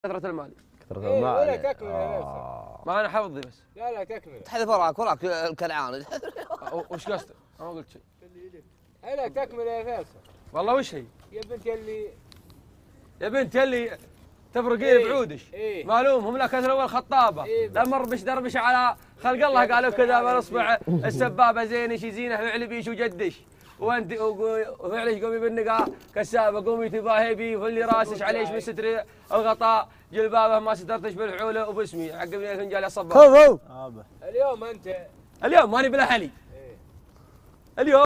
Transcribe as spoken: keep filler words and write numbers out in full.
كثرة المال. كثرة إيه المال ولا يعني. تكمل يا فيصل. ما انا حفظي بس. لا لا تكمل. تحذف وراك وراك الكنعان. وش قصدك؟ انا ما قلت شيء. لا تكمل يا فيصل. والله وش هي؟ يا بنت اللي يا بنت اللي تفرقين إيه بعودش. إيه معلوم هم لا كثرة ولا خطابة. إيه لما ربش دربش على خلق الله قالوا كذا بالاصبع السبابة زينش يزينه فعل بيش وجدش. وانت وفعلش قومي بالنقا كسابه قومي تباهي بي واللي راسش عليش من ستر الغطاء جلبابه ما سترتش بالحوله وباسمي عقبني فنجان الصباح. خذوا اليوم انت اليوم ماني بلا حلي. إيه. اليوم